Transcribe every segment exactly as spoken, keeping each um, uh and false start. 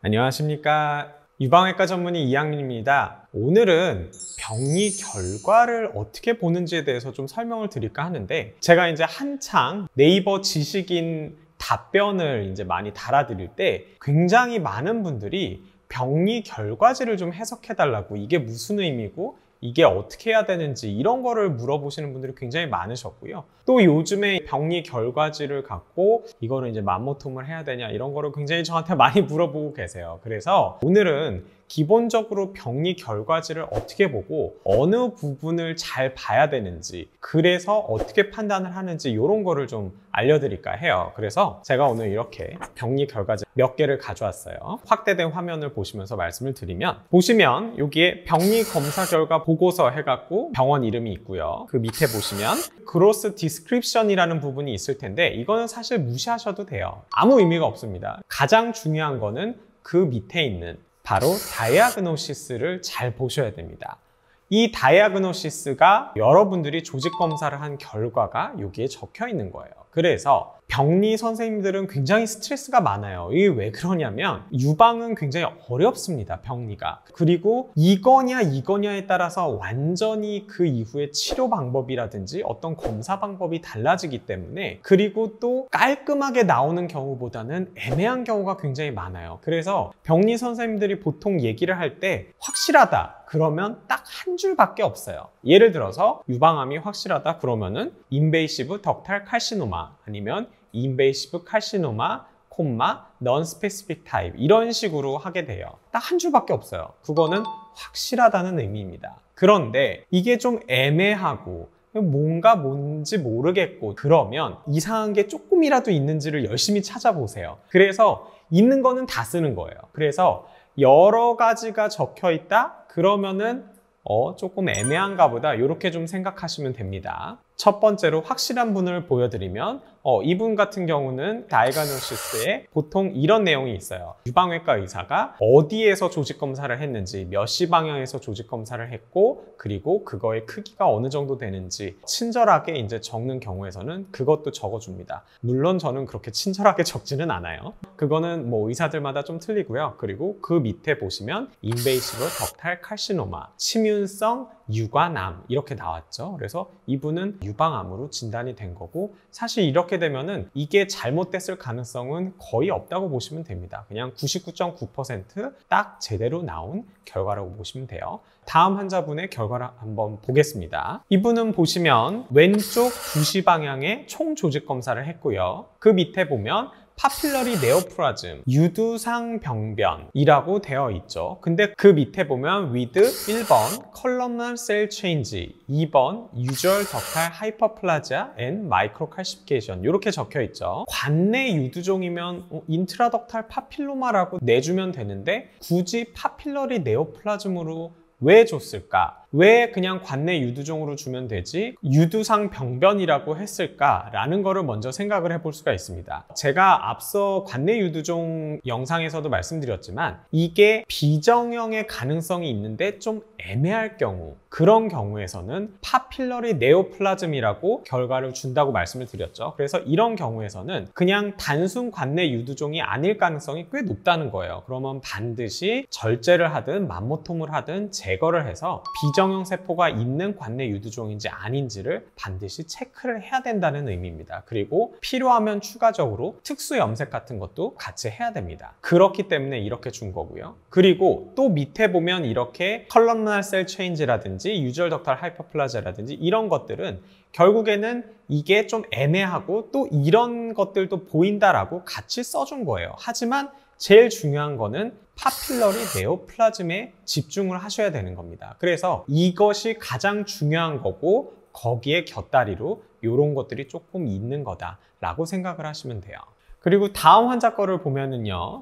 안녕하십니까. 유방외과 전문의 이학민입니다. 오늘은 병리 결과를 어떻게 보는지에 대해서 좀 설명을 드릴까 하는데, 제가 이제 한창 네이버 지식인 답변을 이제 많이 달아드릴 때 굉장히 많은 분들이 병리 결과지를 좀 해석해 달라고, 이게 무슨 의미고 이게 어떻게 해야 되는지 이런 거를 물어보시는 분들이 굉장히 많으셨고요. 또 요즘에 병리 결과지를 갖고 이거를 이제 맘모톰을 해야 되냐 이런 거를 굉장히 저한테 많이 물어보고 계세요. 그래서 오늘은 기본적으로 병리 결과지를 어떻게 보고 어느 부분을 잘 봐야 되는지, 그래서 어떻게 판단을 하는지 이런 거를 좀 알려드릴까 해요. 그래서 제가 오늘 이렇게 병리 결과지 몇 개를 가져왔어요. 확대된 화면을 보시면서 말씀을 드리면, 보시면 여기에 병리 검사 결과 보고서 해갖고 병원 이름이 있고요. 그 밑에 보시면 그로스 디스크립션이라는 부분이 있을 텐데, 이거는 사실 무시하셔도 돼요. 아무 의미가 없습니다. 가장 중요한 거는 그 밑에 있는 바로 다이아그노시스를 잘 보셔야 됩니다. 이 다이아그노시스가 여러분들이 조직 검사를 한 결과가 여기에 적혀 있는 거예요. 그래서 병리 선생님들은 굉장히 스트레스가 많아요. 이게 왜 그러냐면, 유방은 굉장히 어렵습니다, 병리가. 그리고 이거냐 이거냐에 따라서 완전히 그 이후에 치료 방법이라든지 어떤 검사 방법이 달라지기 때문에, 그리고 또 깔끔하게 나오는 경우보다는 애매한 경우가 굉장히 많아요. 그래서 병리 선생님들이 보통 얘기를 할 때 확실하다 그러면 딱 한 줄밖에 없어요. 예를 들어서 유방암이 확실하다 그러면은 인베이시브 덕탈 칼시노마, 아니면 인베이시브 칼시노마, 콤마, non-specific type, 이런 식으로 하게 돼요. 딱 한 줄밖에 없어요. 그거는 확실하다는 의미입니다. 그런데 이게 좀 애매하고 뭔가 뭔지 모르겠고 그러면 이상한 게 조금이라도 있는지를 열심히 찾아보세요. 그래서 있는 거는 다 쓰는 거예요. 그래서 여러 가지가 적혀 있다 그러면은 어, 조금 애매한가 보다, 이렇게 좀 생각하시면 됩니다. 첫 번째로 확실한 분을 보여드리면, 어, 이분 같은 경우는 다이아그노시스에 보통 이런 내용이 있어요. 유방외과 의사가 어디에서 조직 검사를 했는지, 몇 시 방향에서 조직 검사를 했고, 그리고 그거의 크기가 어느 정도 되는지 친절하게 이제 적는 경우에서는 그것도 적어줍니다. 물론 저는 그렇게 친절하게 적지는 않아요. 그거는 뭐 의사들마다 좀 틀리고요. 그리고 그 밑에 보시면 인베이시브 덕탈 칼시노마, 침윤성 유관암 이렇게 나왔죠. 그래서 이분은 유방암으로 진단이 된 거고, 사실 이렇게 되면은 이게 잘못됐을 가능성은 거의 없다고 보시면 됩니다. 그냥 구십구 점 구 퍼센트 딱 제대로 나온 결과라고 보시면 돼요. 다음 환자분의 결과를 한번 보겠습니다. 이분은 보시면 왼쪽 두 시 방향에 총 조직 검사를 했고요. 그 밑에 보면 파필러리 네오플라즘, 유두상 병변이라고 되어 있죠. 근데 그 밑에 보면 with 일 번 컬럼널 셀 체인지, 이 번 유주얼 덕탈 하이퍼플라지아 앤 마이크로칼시피케이션 이렇게 적혀 있죠. 관내 유두종이면 어, 인트라덕탈 파필로마라고 내주면 되는데 굳이 파필러리 네오플라즘으로 왜 줬을까? 왜 그냥 관내 유두종으로 주면 되지 유두상 병변이라고 했을까라는 거를 먼저 생각을 해볼 수가 있습니다. 제가 앞서 관내 유두종 영상에서도 말씀드렸지만, 이게 비정형의 가능성이 있는데 좀 애매할 경우, 그런 경우에서는 파필러리 네오플라즘이라고 결과를 준다고 말씀을 드렸죠. 그래서 이런 경우에서는 그냥 단순 관내 유두종이 아닐 가능성이 꽤 높다는 거예요. 그러면 반드시 절제를 하든 맘모톰을 하든 제거를 해서 비정형 세포가 있는 관내 유두종인지 아닌지를 반드시 체크를 해야 된다는 의미입니다. 그리고 필요하면 추가적으로 특수 염색 같은 것도 같이 해야 됩니다. 그렇기 때문에 이렇게 준 거고요. 그리고 또 밑에 보면 이렇게 컬럼날 셀 체인지라든지 유주얼 덕탈 하이퍼플라지아라든지 이런 것들은 결국에는 이게 좀 애매하고 또 이런 것들도 보인다라고 같이 써준 거예요. 하지만 제일 중요한 거는 파필러리 네오플라즘에 집중을 하셔야 되는 겁니다. 그래서 이것이 가장 중요한 거고, 거기에 곁다리로 이런 것들이 조금 있는 거다라고 생각을 하시면 돼요. 그리고 다음 환자 거를 보면은요,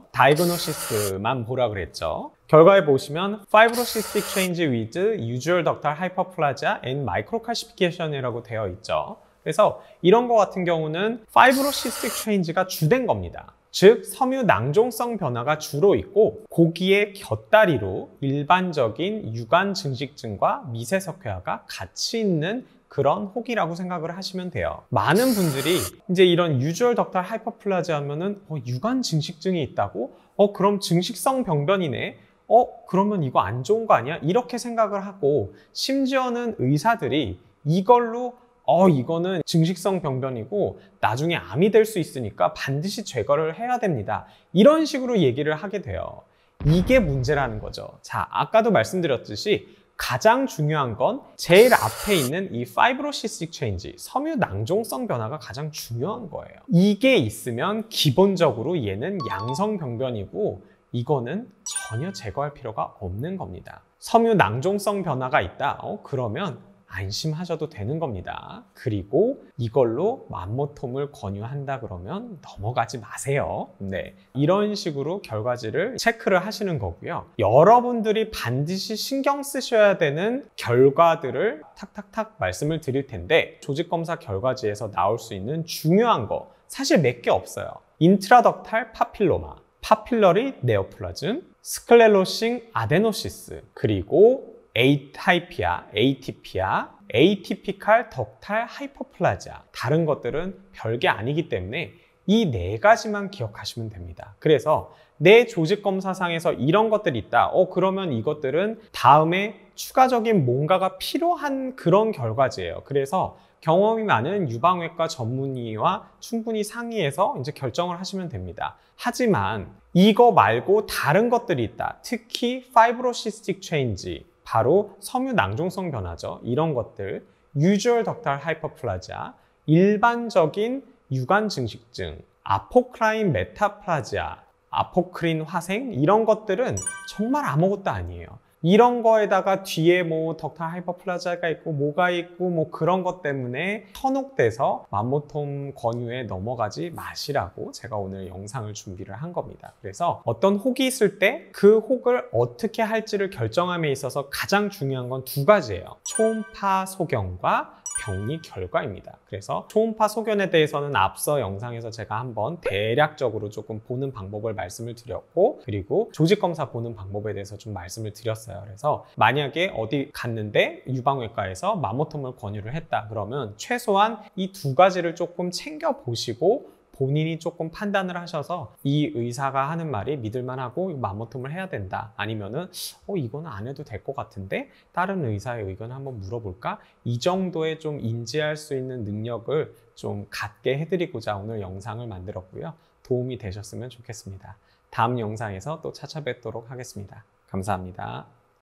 다이그노시스만 보라 그랬죠. 결과에 보시면 Fibrocystic change with usual ductal hyperplasia and microcalcification이라고 되어 있죠. 그래서 이런 거 같은 경우는 Fibrocystic change가 주된 겁니다. 즉 섬유 낭종성 변화가 주로 있고, 거기에 곁다리로 일반적인 유관 증식증과 미세석회화가 같이 있는 그런 혹이라고 생각을 하시면 돼요. 많은 분들이 이제 이런 유주얼 덕탈 하이퍼플라지아 하면은 어, 유관 증식증이 있다고? 어 그럼 증식성 병변이네? 어 그러면 이거 안 좋은 거 아니야? 이렇게 생각을 하고 심지어는 의사들이 이걸로 어 이거는 증식성 병변이고 나중에 암이 될 수 있으니까 반드시 제거를 해야 됩니다. 이런 식으로 얘기를 하게 돼요. 이게 문제라는 거죠. 자, 아까도 말씀드렸듯이 가장 중요한 건 제일 앞에 있는 이 파이브로시스틱 체인지, 섬유 낭종성 변화가 가장 중요한 거예요. 이게 있으면 기본적으로 얘는 양성 병변이고 이거는 전혀 제거할 필요가 없는 겁니다. 섬유 낭종성 변화가 있다? 어, 그러면 안심하셔도 되는 겁니다. 그리고 이걸로 맘모톰을 권유한다 그러면 넘어가지 마세요. 네, 이런 식으로 결과지를 체크를 하시는 거고요. 여러분들이 반드시 신경 쓰셔야 되는 결과들을 탁탁탁 말씀을 드릴 텐데 조직검사 결과지에서 나올 수 있는 중요한 거 사실 몇 개 없어요. 인트라덕탈 파필로마, 파필러리 네오플라즘, 스클레로싱 아데노시스, 그리고 에이타이피아, 에이티피아, 에이티피칼 덕탈 하이퍼플라지아. 다른 것들은 별게 아니기 때문에 이 네 가지만 기억하시면 됩니다. 그래서 내 조직검사상에서 이런 것들이 있다. 어 그러면 이것들은 다음에 추가적인 뭔가가 필요한 그런 결과지예요. 그래서 경험이 많은 유방외과 전문의와 충분히 상의해서 이제 결정을 하시면 됩니다. 하지만 이거 말고 다른 것들이 있다. 특히 파이브로시스틱 체인지, 바로 섬유 낭종성 변화죠. 이런 것들, 유주얼 덕탈 하이퍼플라지아, 일반적인 유관 증식증, 아포크라인 메타플라지아, 아포크린 화생 이런 것들은 정말 아무것도 아니에요. 이런 거에다가 뒤에 뭐 덕탈 하이퍼플라지아가 있고 뭐가 있고 뭐 그런 것 때문에 현혹돼서 맘모톰 권유에 넘어가지 마시라고 제가 오늘 영상을 준비를 한 겁니다. 그래서 어떤 혹이 있을 때 그 혹을 어떻게 할지를 결정함에 있어서 가장 중요한 건 두 가지예요. 초음파 소견과 병리 결과입니다. 그래서 초음파 소견에 대해서는 앞서 영상에서 제가 한번 대략적으로 조금 보는 방법을 말씀을 드렸고, 그리고 조직검사 보는 방법에 대해서 좀 말씀을 드렸어요. 그래서 만약에 어디 갔는데 유방외과에서 맘모톰을 권유를 했다 그러면 최소한 이 두 가지를 조금 챙겨 보시고 본인이 조금 판단을 하셔서 이 의사가 하는 말이 믿을만하고 맘모톰을 해야 된다, 아니면은 어 이거는 안 해도 될 것 같은데 다른 의사의 의견을 한번 물어볼까, 이 정도의 좀 인지할 수 있는 능력을 좀 갖게 해드리고자 오늘 영상을 만들었고요. 도움이 되셨으면 좋겠습니다. 다음 영상에서 또 찾아뵙도록 하겠습니다. 감사합니다.